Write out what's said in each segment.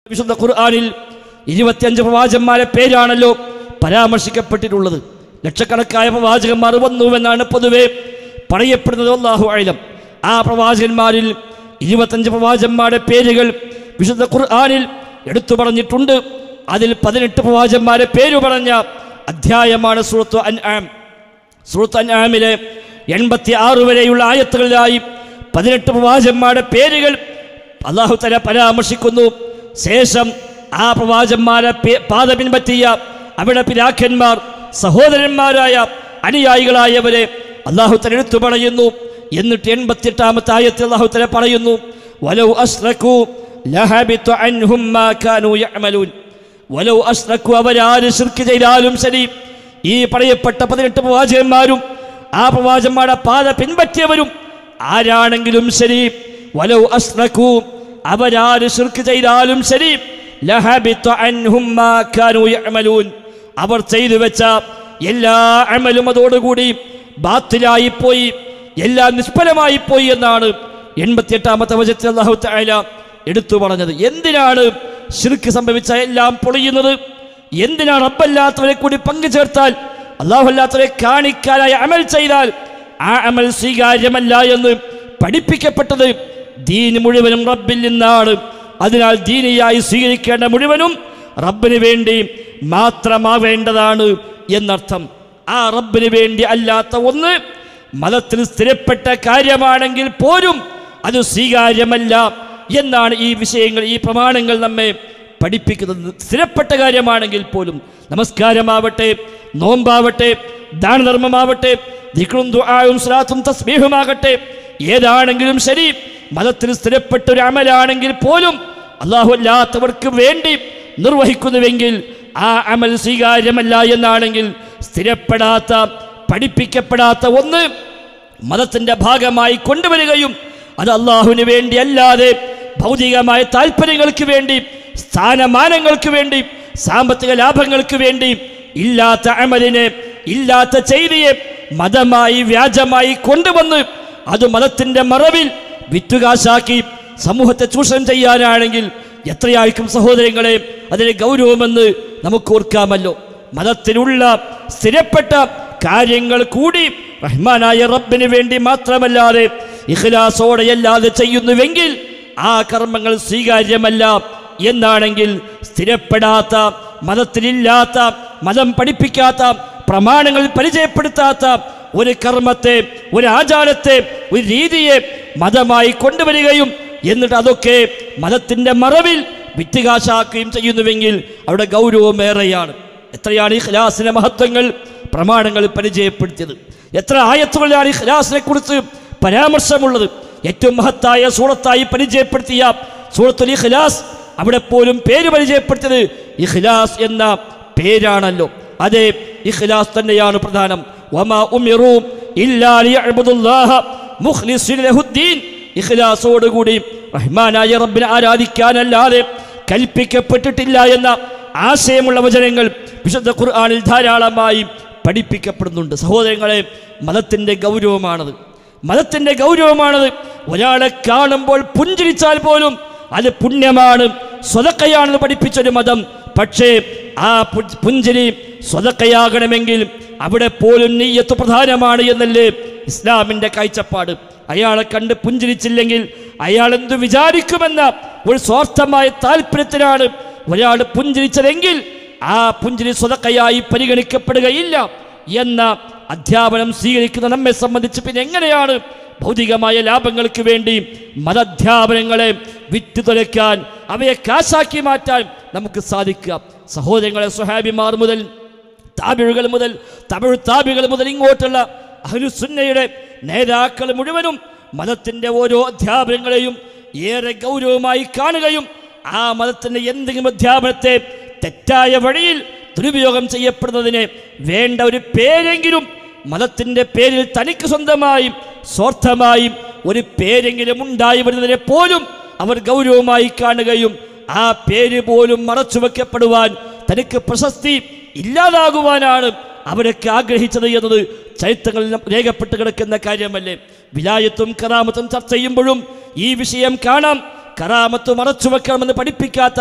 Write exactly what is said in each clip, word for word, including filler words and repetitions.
വിശുദ്ധ ഖുർആനിൽ ഇരുപത്തിയഞ്ച് പ്രവാചകന്മാരെ പേരാണല്ലോ പരാമർശിക്കപ്പെട്ടിട്ടുള്ളത്. ലക്ഷക്കണക്കായ പ്രവാചകന്മാർ വന്നുവെന്നാണ് പൊതുവെ പറയപ്പെടുന്നത്. അല്ലാഹു അഅലം. ആ പ്രവാചകന്മാരിൽ ഇരുപത്തഞ്ച് പ്രവാചകന്മാരുടെ പേരുകൾ വിശുദ്ധ ഖുർആനിൽ എടുത്തു പറഞ്ഞിട്ടുണ്ട്. അതിൽ പതിനെട്ട് പ്രവാചകന്മാരെ പേര് പറഞ്ഞ അധ്യായമാണ് സൂറത്തുൽ അൻആം. സൂറത്തുൽ അൻആമിലെ എൺപത്തി ആറ് വരെയുള്ള ആയത്തുകളിലായി പതിനെട്ട് പ്രവാചകന്മാരുടെ പേരുകൾ അല്ലാഹു തആല പരാമർശിക്കുന്നു. ശേഷം ആ പ്രവാചകന്മാരെ പാത പിൻപറ്റിയ അവിടെ പിതാക്കന്മാർ സഹോദരന്മാരായ അനുയായികളായവരെ അല്ലാഹു തആല എടുത്തു പറയുന്നു. എന്നിട്ട് എൺപത്തിയെട്ടാമത്തെ ആയത്തിൽ അല്ലാഹു തആല പറയുന്നു, വലൗ അശ്റകൂ ലഹബിത അൻഹും മാ കാനൂ യഅമലൂൻ. വലൗ അശ്റകൂ, അവരാര് ശിർക്ക് ചെയ്താലും ശരി, ഈ പറയപ്പെട്ട പതിനെട്ട് പ്രവാചകന്മാരും ആ പ്രവാചകന്മാരുടെ പാത പിൻപറ്റിയവരും ആരാണെങ്കിലും ശരി, വലൗ അശ്റകൂ, അവരാര് ശിർക്ക് ചെയ്താലും ശരി, ലഹബിത അൻഹും മാ കാനൂ യഅമലൂൻ, അവർ ചെയ്തു വെച്ച എല്ലാ അമലും അതോടുകൂടി ബാത്തിലായി പോയി, എല്ലാം നിഷ്ഫലമായി പോയി എന്നാണ് എൺപത്തിയെട്ടാമത്തെ വചനത്തിൽ അല്ലാഹു തആല എടുത്തു പറഞ്ഞത്. എന്തിനാണ് ശിർക്ക് സംഭവിച്ച എല്ലാം പൊളിയുന്നത്? എന്തിനാണ് റബ്ബല്ലാത്തവരെ കൂടി പങ്കു ചേർത്താൽ, അല്ലാഹു അല്ലാത്തവരെ കാണിക്കാനായി അമൽ ചെയ്താൽ ആ അമൽ സ്വീകാര്യമല്ല എന്ന് പഠിപ്പിക്കപ്പെട്ടത്? ദീൻ മുഴുവനും റബ്ബിൽ നിന്നാണ്. അതിനാൽ ദീനിയായി സ്വീകരിക്കേണ്ട മുഴുവനും റബ്ബിന് വേണ്ടി മാത്രമാവേണ്ടതാണ് എന്നർത്ഥം. ആ റബ്ബിന് വേണ്ടി അല്ലാത്ത ഒന്ന് മതത്തിൽ സ്ഥിരപ്പെട്ട കാര്യമാണെങ്കിൽ പോലും അത് സ്വീകാര്യമല്ല എന്നാണ് ഈ വിഷയങ്ങൾ, ഈ പ്രമാണങ്ങൾ നമ്മെ പഠിപ്പിക്കുന്നത്. സ്ഥിരപ്പെട്ട കാര്യമാണെങ്കിൽ പോലും, നമസ്കാരമാവട്ടെ, നോമ്പാവട്ടെ, ദാനധർമ്മമാവട്ടെ, ദിക്റും ദുആയും സ്വലാത്തും തസ്ബീഹുമാകട്ടെ, ഏതാണെങ്കിലും ശരി, മതത്തിൽ സ്ഥിരപ്പെട്ട ഒരു അമലാണെങ്കിൽ പോലും അല്ലാഹു അല്ലാത്തവർക്ക് വേണ്ടി നിർവഹിക്കുന്നുവെങ്കിൽ ആ അമൽ സ്വീകാര്യമല്ല എന്നാണെങ്കിൽ, സ്ഥിരപ്പെടാത്ത പഠിപ്പിക്കപ്പെടാത്ത ഒന്ന് മതത്തിൻ്റെ ഭാഗമായി കൊണ്ടുവരികയും അത് അല്ലാഹുവിന് വേണ്ടി അല്ലാതെ ഭൗതികമായ താല്പര്യങ്ങൾക്ക് വേണ്ടി, സ്ഥാനമാനങ്ങൾക്ക് വേണ്ടി, സാമ്പത്തിക ലാഭങ്ങൾക്ക് വേണ്ടി ഇല്ലാത്ത അമലിനെ, ഇല്ലാത്ത ചെയ്തിയെ മതമായി വ്യാജമായി കൊണ്ടുവന്ന് അത് മതത്തിൻ്റെ മറവിൽ വിറ്റുകാശാക്കി സമൂഹത്തെ ചൂഷണം ചെയ്യാനാണെങ്കിൽ എത്രയായിരിക്കും സഹോദരങ്ങളെ അതിലെ ഗൗരവമെന്ന് നമുക്ക് ഓർക്കാമല്ലോ. മതത്തിലുള്ള സ്ഥിരപ്പെട്ട കാര്യങ്ങൾ കൂടി റഹ്മാനായ റബ്ബിന് വേണ്ടി മാത്രമല്ലാതെ ഇഖ്ലാസോടെയല്ലാതെ ചെയ്യുന്നുവെങ്കിൽ ആ കർമ്മങ്ങൾ സ്വീകാര്യമല്ല എന്നാണെങ്കിൽ, സ്ഥിരപ്പെടാത്ത, മതത്തിലില്ലാത്ത, മതം പഠിപ്പിക്കാത്ത, പ്രമാണങ്ങൾ പരിചയപ്പെടുത്താത്ത ഒരു കർമ്മത്തെ, ഒരു ആചാരത്തെ, ഒരു രീതിയെ മതമായി കൊണ്ടുവരികയും എന്നിട്ട് അതൊക്കെ മതത്തിൻ്റെ മറവിൽ വിറ്റുകാശാക്കുകയും ചെയ്യുന്നുവെങ്കിൽ അവിടെ ഗൗരവമേറെയാണ്. എത്രയാണ് ഇഖ്ലാസിന്റെ മഹത്വങ്ങൾ പ്രമാണങ്ങൾ പരിചയപ്പെടുത്തിയത്! എത്ര ആയത്തുകളിലാണ് ഇഖ്ലാസിനെ കുറിച്ച് പരാമർശമുള്ളത്! ഏറ്റവും മഹത്തായ സൂറത്തായി പരിചയപ്പെടുത്തിയ സൂറത്തുൽ ഇഖ്ലാസ്, അവിടെ പോലും പേര് പരിചയപ്പെടുത്തിയത് ഇഖ്ലാസ് എന്ന പേരാണല്ലോ. അതെ, ഇഖ്ലാസ് തന്നെയാണ് പ്രധാനം. വമാ ഉമിറു ഇല്ലാ ലിയഅ്ബുദുല്ലാഹ മുഖ്ലിസീന ലഹുദ്ദീൻ. ഇഖ്ലാസോടുകൂടി റഹ്മാനായ റബ്ബിനെ ആരാധിക്കാനല്ലാതെ കൽപ്പിക്കപ്പെട്ടിട്ടില്ല എന്ന ആശയമുള്ള വചനങ്ങൾ വിശുദ്ധ ഖുർആനിൽ ധാരാളമായി പഠിപ്പിക്കപ്പെടുന്നുണ്ട്. സഹോദരങ്ങളെ, മതത്തിൻ്റെ ഗൗരവമാണത്, മതത്തിൻ്റെ ഗൗരവമാണത്. ഒരാളെ കാണുമ്പോൾ പുഞ്ചിരിച്ചാൽ പോലും അത് പുണ്യമാണ്, സ്വതക്കയാണെന്ന് പഠിപ്പിച്ചൊരു മതം. പക്ഷേ ആ പുഞ്ചിരി സ്വതക്കയാകണമെങ്കിൽ അവിടെ പോലും നിയ്യത്ത് പ്രധാനമാണ് എന്നല്ലേ ഇസ്ലാമിൻ്റെ കാഴ്ചപ്പാട്. അയാളെ കണ്ട് പുഞ്ചിരിച്ചില്ലെങ്കിൽ അയാൾ എന്തു വിചാരിക്കുമെന്ന ഒരു സ്വാർത്ഥമായ താല്പര്യത്തിലാണ് ഒരാൾ പുഞ്ചിരിച്ചതെങ്കിൽ ആ പുഞ്ചിരി സ്വതക്കയായി പരിഗണിക്കപ്പെടുകയില്ല എന്ന അധ്യാപനം സ്വീകരിക്കുന്ന നമ്മെ സംബന്ധിച്ച് പിന്നെ എങ്ങനെയാണ് ഭൗതികമായ ലാഭങ്ങൾക്ക് വേണ്ടി മതാധ്യാപനങ്ങളെ വിറ്റുതൊലയ്ക്കാൻ, അവയെ കാശാക്കി മാറ്റാൻ നമുക്ക് സാധിക്കുക? സഹോദരങ്ങളെ, സ്വഹാബിമാർ മുതൽ താബിഴുകൾ മുതൽ തമിഴ് താബികൾ മുതൽ ഇങ്ങോട്ടുള്ള അഹ്ലുസുന്നയുടെ നേതാക്കൾ മുഴുവനും മതത്തിൻ്റെ ഓരോ അധ്യാപനങ്ങളെയും ഏറെ ഗൗരവമായി കാണുകയും ആ മതത്തിൻ്റെ എന്തെങ്കിലും അധ്യാപനത്തെ തെറ്റായ വഴിയിൽ ദുരുപയോഗം ചെയ്യപ്പെടുന്നതിന് വേണ്ട ഒരു പേരെങ്കിലും മതത്തിൻ്റെ പേരിൽ തനിക്ക് സ്വന്തമായും സ്വാർത്ഥമായും ഒരു പേരെങ്കിലും ഉണ്ടായി വരുന്നതിനെ പോലും അവർ ഗൗരവമായി കാണുകയും ആ പേര് പോലും മറച്ചു വയ്ക്കപ്പെടുവാൻ, തനിക്ക് പ്രശസ്തി ഇല്ലാതാകുവാനാണ് അവരൊക്കെ ആഗ്രഹിച്ചത് എന്നത് ചരിത്രങ്ങളിൽ രേഖപ്പെട്ട് കിടക്കുന്ന കാര്യമല്ലേ? വിലായത്തും കറാമത്തും ചർച്ച ചെയ്യുമ്പോഴും ഈ വിഷയം കാണാം. കറാമത്ത് മറച്ചു വെക്കണമെന്ന് പഠിപ്പിക്കാത്ത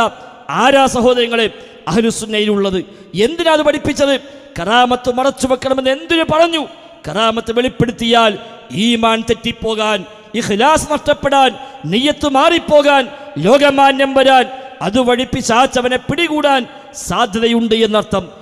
ആരാ സഹോദരങ്ങളെ അഹ്ലുസുന്നയിലുള്ളത്? എന്തിനാ അത് പഠിപ്പിച്ചത്? കറാമത്ത് മറച്ചു വെക്കണമെന്ന് എന്തിനു പറഞ്ഞു? കറാമത്ത് വെളിപ്പെടുത്തിയാൽ ഈമാൻ തെറ്റിപ്പോകാൻ, ഇഖ്ലാസ് നഷ്ടപ്പെടാൻ, നിയ്യത്ത് മാറിപ്പോകാൻ, ലോകമാന്യം വരാൻ, അതുവഴി പിശാച് അവനെ പിടികൂടാൻ സാധ്യതയുണ്ട് എന്നർത്ഥം.